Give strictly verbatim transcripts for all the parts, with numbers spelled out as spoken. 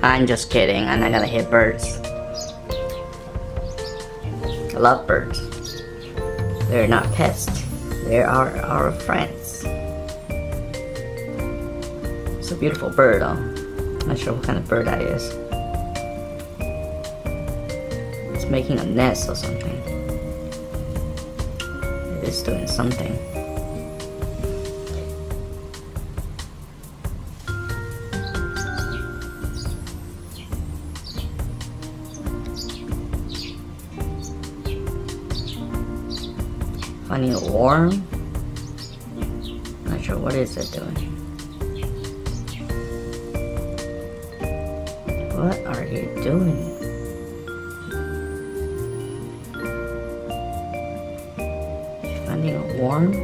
I'm just kidding, I'm not gonna hit birds. I love birds. They're not pests. They are our friends. It's a beautiful bird though. I'm not sure what kind of bird that is. It's making a nest or something. It is doing something. Finding a worm? Not sure what is it doing. What are you doing? Finding a worm?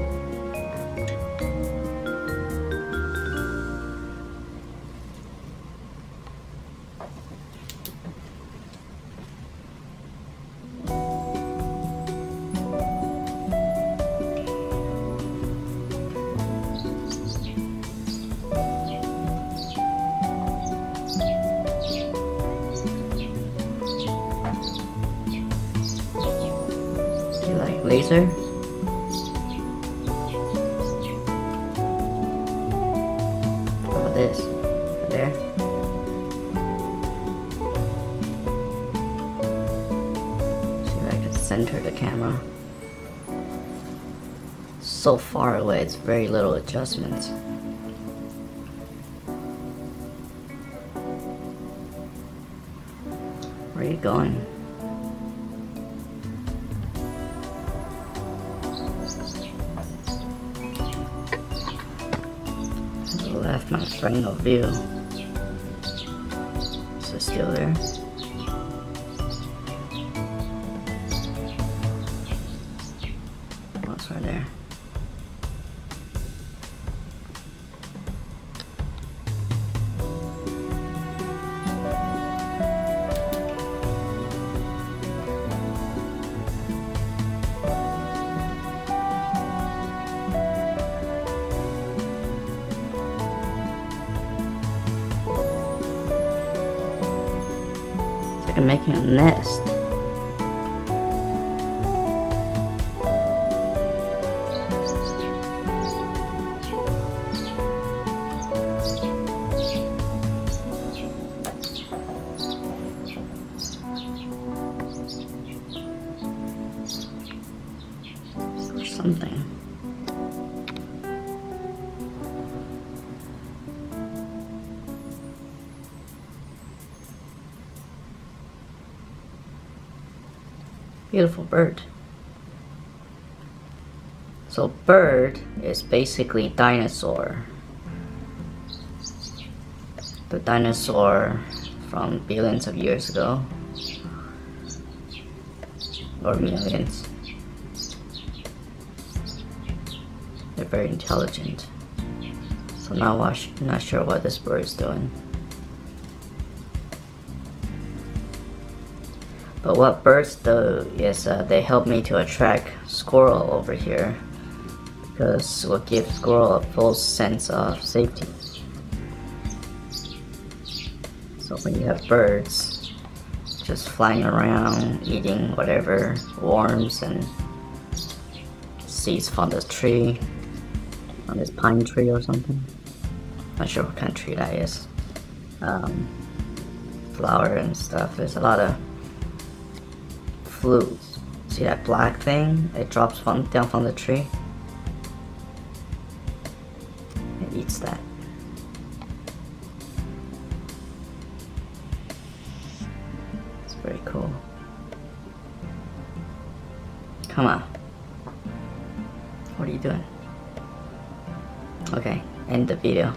Like laser? How about this? There? See if I can center the camera. So far away, it's very little adjustments. Where are you going? Left my frame of view. Is it still there? Oh, it's right there. I'm making a nest. Or something. Beautiful bird. So bird is basically dinosaur. The dinosaur from billions of years ago. Or millions. They're very intelligent. So now I'm not sure what this bird is doing. But what birds do is uh, they help me to attract squirrel over here, because it will give squirrel a full sense of safety. So when you have birds just flying around eating whatever worms and seeds from the tree, on this pine tree or something, not sure what kind of tree that is, um, flower and stuff, there's a lot of flutes. See that black thing? It drops from, down from the tree. It eats that. It's very cool. Come on. What are you doing? Okay, end the video.